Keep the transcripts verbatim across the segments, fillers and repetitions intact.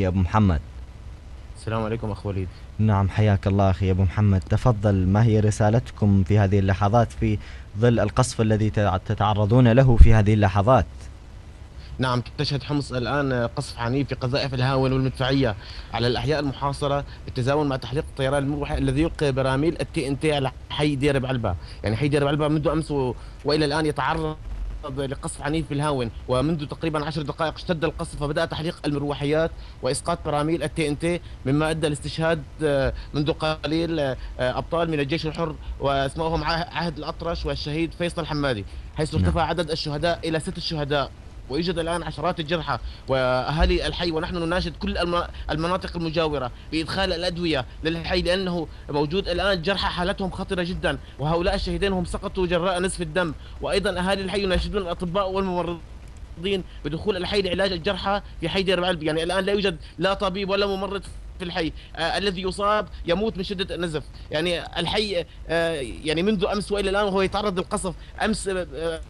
أخي أبو محمد. السلام عليكم أخ وليد. نعم، حياك الله أخي أبو محمد. تفضل، ما هي رسالتكم في هذه اللحظات في ظل القصف الذي تتعرضون له في هذه اللحظات؟ نعم، تشهد حمص الآن قصف عنيف في قذائف الهاون والمدفعية على الأحياء المحاصرة بالتزامن مع تحليق الطيران المروحي الذي يلقي براميل التي ان تي على حي دير بعلبة. يعني حي دير بعلبة منذ أمس و... وإلى الآن يتعرض لقصف عنيف في الهاون، ومنذ تقريبا عشر دقائق اشتد القصف وبدأ تحليق المروحيات وإسقاط براميل التي ان تي، مما أدى لاستشهاد منذ قليل أبطال من الجيش الحر واسمائهم عهد الأطرش والشهيد فيصل حمادي، حيث نعم. ارتفع عدد الشهداء إلى ست شهداء، ويوجد الآن عشرات الجرحى وأهالي الحي. ونحن نناشد كل المناطق المجاورة بإدخال الأدوية للحي، لأنه موجود الآن جرحى حالتهم خطرة جدا، وهؤلاء الشهيدين هم سقطوا جراء نزف الدم. وأيضا أهالي الحي يناشدون الأطباء والممرضين بدخول الحي لعلاج الجرحى في حي دير بعلب. يعني الآن لا يوجد لا طبيب ولا ممرض في الحي. آه الذي يصاب يموت من شدة النزف. يعني الحي آه يعني منذ أمس وإلى الآن وهو يتعرض للقصف. أمس آه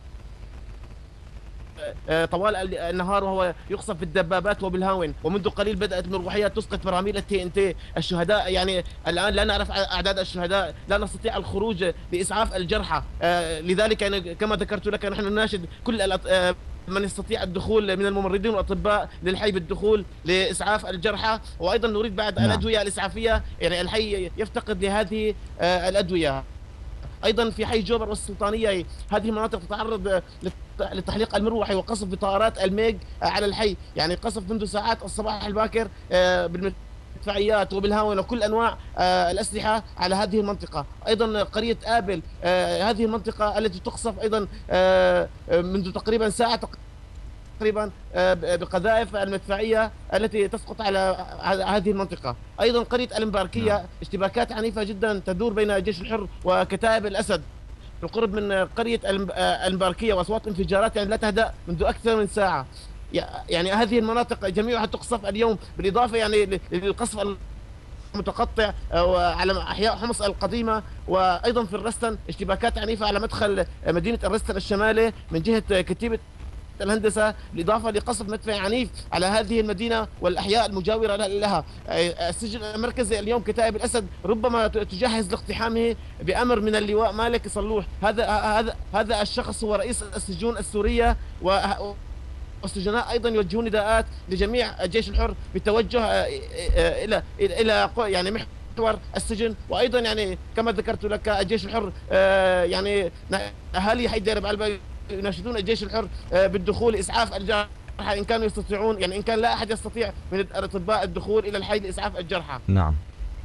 طوال النهار وهو يقصف بالدبابات وبالهاون، ومنذ قليل بدأت المروحيات تسقط براميل التي ان تي. الشهداء يعني الآن لا نعرف أعداد الشهداء، لا نستطيع الخروج لإسعاف الجرحى. لذلك يعني كما ذكرت لك نحن نناشد كل من يستطيع الدخول من الممرضين والأطباء للحي بالدخول لإسعاف الجرحى. وأيضا نريد بعد نعم. الأدوية الإسعافية، يعني الحي يفتقد لهذه الأدوية. ايضا في حي جوبر والسلطانيه هذه المناطق تتعرض للتحليق المروحي وقصف بطائرات الميج على الحي، يعني قصف منذ ساعات الصباح الباكر بالمدفعيات وبالهاون وكل انواع الاسلحه على هذه المنطقه. ايضا قريه ابل هذه المنطقه التي تقصف ايضا منذ تقريبا ساعه تقريبا بقذائف المدفعيه التي تسقط على هذه المنطقه. ايضا قريه الامباركيه نعم. اشتباكات عنيفه جدا تدور بين الجيش الحر وكتائب الاسد بالقرب من قريه الامباركيه، واصوات انفجارات يعني لا تهدأ منذ اكثر من ساعه. يعني هذه المناطق جميعها تقصف اليوم، بالاضافه يعني للقصف المتقطع على احياء حمص القديمه. وايضا في الرستن اشتباكات عنيفه على مدخل مدينه الرستن الشمالي من جهه كتيبه الهندسة، بالإضافة لقصف مدفعي عنيف على هذه المدينة والأحياء المجاورة لها. السجن المركزي اليوم كتائب الأسد ربما تجهز لاقتحامه بأمر من اللواء مالك صلوح. هذا هذا هذا الشخص هو رئيس السجون السورية، و والسجناء ايضا يوجهون نداءات لجميع الجيش الحر بالتوجه الى الى يعني محور السجن. وايضا يعني كما ذكرت لك الجيش الحر يعني اهالي حي دير بعلبة يناشدون الجيش الحر بالدخول لإسعاف الجرحى إن كانوا يستطيعون، يعني إن كان لا أحد يستطيع من الأطباء الدخول إلى الحي لإسعاف الجرحى. نعم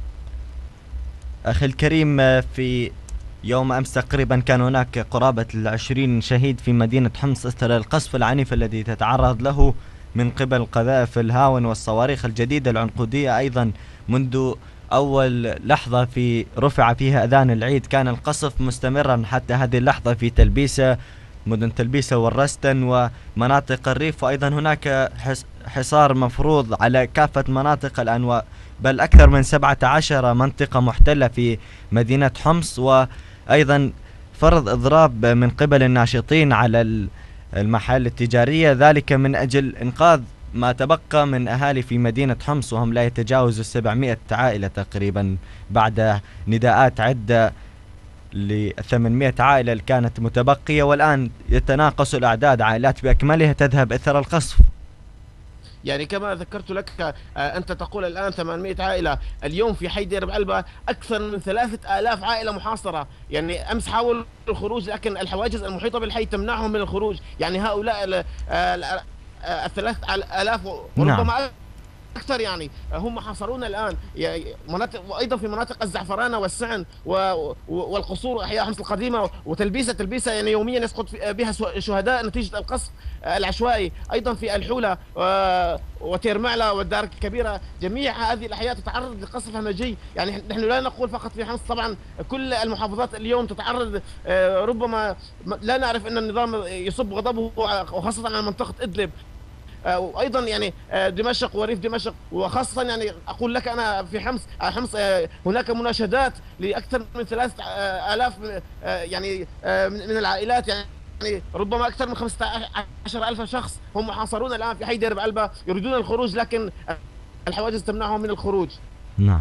أخي الكريم، في يوم أمس تقريبا كان هناك قرابة العشرين شهيد في مدينة حمص إثر القصف العنيف الذي تتعرض له من قبل قذائف الهاون والصواريخ الجديدة العنقودية. أيضا منذ أول لحظة في رفع فيها أذان العيد كان القصف مستمرا حتى هذه اللحظة في تلبيسة، مدن تلبيسة والرستن ومناطق الريف. وأيضا هناك حصار مفروض على كافة مناطق الآن، بل أكثر من سبعة عشر منطقة محتلة في مدينة حمص، وأيضا فرض إضراب من قبل الناشطين على المحال التجارية، ذلك من أجل إنقاذ ما تبقى من أهالي في مدينة حمص، وهم لا يتجاوزوا سبعمائة عائلة تقريبا بعد نداءات عدة ل ثمانمائة عائلة اللي كانت متبقية. والآن يتناقص الأعداد، عائلات بأكملها تذهب إثر القصف. يعني كما ذكرت لك أنت تقول الآن ثمانمائة عائلة، اليوم في حي دير بعلبة أكثر من ثلاثة آلاف عائلة محاصرة. يعني أمس حاولوا الخروج لكن الحواجز المحيطة بالحي تمنعهم من الخروج. يعني هؤلاء الثلاثة آلاف وربما نعم. أكثر يعني هم محاصرون الآن مناطق، وأيضا في مناطق الزعفرانة والسعن والقصور وأحياء حمص القديمة وتلبيسة تلبيسة يعني يوميا يسقط بها شهداء نتيجة القصف العشوائي. أيضا في الحولة وتيرمعلة والدار الكبيرة جميع هذه الأحياء تتعرض لقصف همجي. يعني نحن لا نقول فقط في حمص، طبعا كل المحافظات اليوم تتعرض. ربما لا نعرف أن النظام يصب غضبه وخاصة على منطقة إدلب، وايضا يعني دمشق وريف دمشق، وخاصه يعني اقول لك انا في حمص حمص هناك مناشدات لاكثر من ثلاثة آلاف يعني من العائلات، يعني ربما اكثر من خمسة عشر ألف شخص هم محاصرون الان في حي دير بعلبة يريدون الخروج، لكن الحواجز تمنعهم من الخروج. نعم.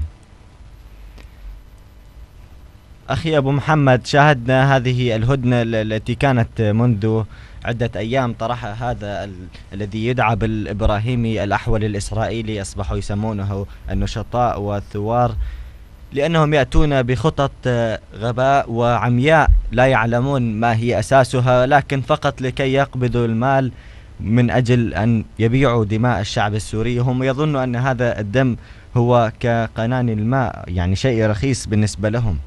أخي أبو محمد، شاهدنا هذه الهدنة التي كانت منذ عدة أيام طرحها هذا ال... الذي يدعى بالإبراهيمي الأحول الإسرائيلي، أصبحوا يسمونه النشطاء والثوار، لأنهم يأتون بخطط غباء وعمياء لا يعلمون ما هي أساسها، لكن فقط لكي يقبضوا المال من أجل أن يبيعوا دماء الشعب السوري. هم يظنوا أن هذا الدم هو كقنان الماء، يعني شيء رخيص بالنسبة لهم.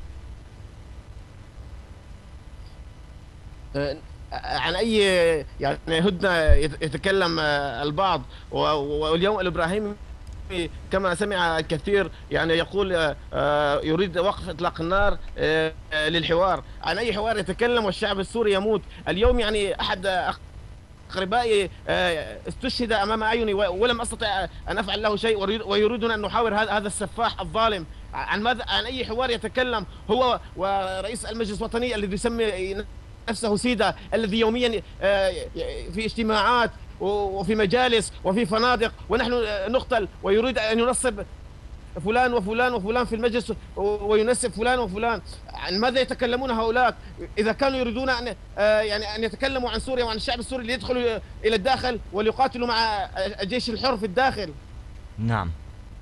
عن أي يعني هدنة يتكلم البعض، واليوم الإبراهيمي كما سمع الكثير يعني يقول يريد وقف إطلاق النار للحوار. عن أي حوار يتكلم والشعب السوري يموت؟ اليوم يعني أحد أقربائي استشهد أمام أعيني ولم أستطع أن أفعل له شيء، ويريدون أن نحاور هذا السفاح الظالم. عن ماذا؟ عن أي حوار يتكلم هو ورئيس المجلس الوطني الذي يسمي نفسه سيدة، الذي يوميا في اجتماعات وفي مجالس وفي فنادق ونحن نقتل، ويريد أن ينصب فلان وفلان وفلان في المجلس وينسب فلان وفلان؟ عن ماذا يتكلمون هؤلاء؟ إذا كانوا يريدون أن يعني أن يتكلموا عن سوريا وعن الشعب السوري ليدخلوا إلى الداخل وليقاتلوا مع الجيش الحر في الداخل. نعم.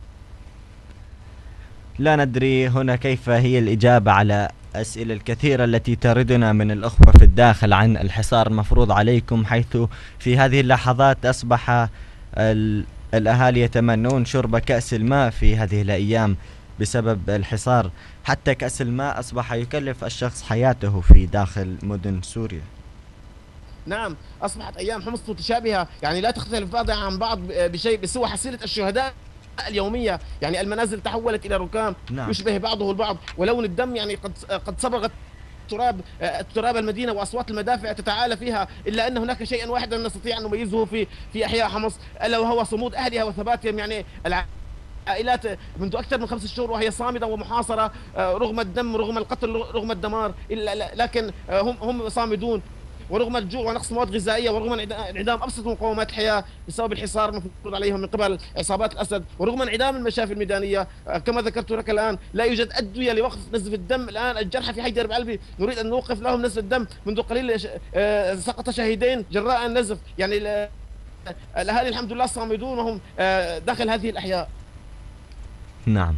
لا ندري هنا كيف هي الإجابة على الأسئلة الكثيرة التي تردنا من الأخوة في الداخل عن الحصار المفروض عليكم، حيث في هذه اللحظات أصبح الأهالي يتمنون شرب كأس الماء في هذه الأيام بسبب الحصار. حتى كأس الماء أصبح يكلف الشخص حياته في داخل مدن سوريا. نعم، أصبحت أيام حمص متشابهة، يعني لا تختلف بعضها عن بعض بشيء بسوى حصيلة الشهداء اليومية. يعني المنازل تحولت إلى ركام. نعم. يشبه بعضه البعض، ولون الدم يعني قد قد صبغت تراب تراب المدينة، وأصوات المدافع تتعالى فيها، إلا أن هناك شيئا واحدا نستطيع أن نميزه في في أحياء حمص، ألا وهو صمود أهلها وثباتهم. يعني العائلات منذ أكثر من خمس شهور وهي صامدة ومحاصرة رغم الدم، رغم القتل، رغم الدمار، إلا لكن هم هم صامدون، ورغم الجوع ونقص مواد غذائيه، ورغم انعدام ابسط مقومات الحياه بسبب الحصار المفروض عليهم من قبل عصابات الاسد، ورغم انعدام المشافي الميدانيه كما ذكرت لك الان. لا يوجد ادويه لوقف نزف الدم. الان الجرحى في حي درب علبي نريد ان نوقف لهم نزف الدم، منذ قليل سقط شهيدين جراء النزف. يعني الاهالي الحمد لله صامدون وهم داخل هذه الاحياء. نعم.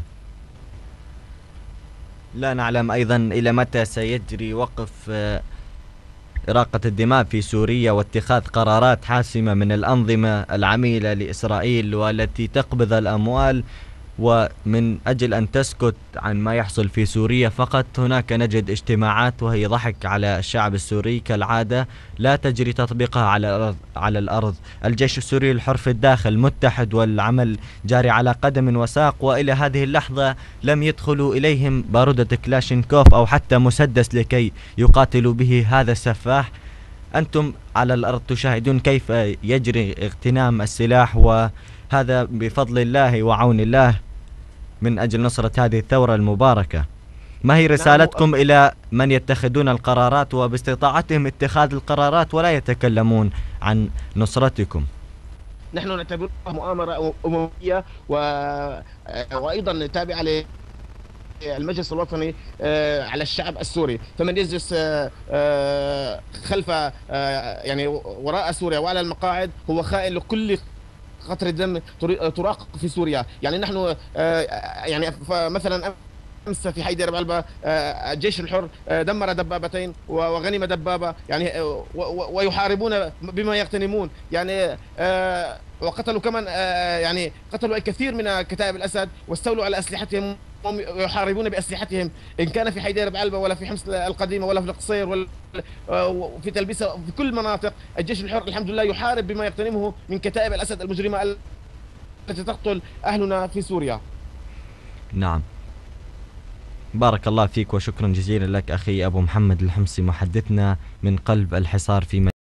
لا نعلم ايضا الى متى سيجري وقف إراقة الدماء في سوريا واتخاذ قرارات حاسمة من الأنظمة العميلة لإسرائيل والتي تقبض الأموال، ومن أجل أن تسكت عن ما يحصل في سوريا فقط. هناك نجد اجتماعات وهي ضحك على الشعب السوري كالعادة، لا تجري تطبيقها على الأرض. على الأرض الجيش السوري الحر في الداخل متحد والعمل جاري على قدم وساق، وإلى هذه اللحظة لم يدخلوا إليهم بارودة كلاشينكوف أو حتى مسدس لكي يقاتلوا به هذا السفاح. أنتم على الأرض تشاهدون كيف يجري اغتنام السلاح، وهذا بفضل الله وعون الله من أجل نصرة هذه الثورة المباركة. ما هي رسالتكم إلى من يتخذون القرارات وباستطاعتهم اتخاذ القرارات ولا يتكلمون عن نصرتكم؟ نحن نعتبرها مؤامرة أممية و... وأيضا تابعة للمجلس الوطني على الشعب السوري. فمن يجلس خلف يعني وراء سوريا وعلى المقاعد هو خائن لكل قطرة دم تراق في سوريا. يعني نحن يعني مثلا امس في حي درب علبة الجيش الحر دمر دبابتين وغنم دبابة، يعني ويحاربون بما يغتنمون. يعني وقتلوا كمان يعني قتلوا الكثير من كتائب الاسد واستولوا على اسلحتهم، هم يحاربون باسلحتهم، ان كان في حي درب علبة ولا في حمص القديمة ولا في القصير ولا في تلبيسة، في كل مناطق الجيش الحر الحمد لله يحارب بما يغتنمه من كتائب الاسد المجرمة التي تقتل اهلنا في سوريا. نعم، بارك الله فيك وشكرا جزيلا لك أخي أبو محمد الحمصي، محدثنا من قلب الحصار في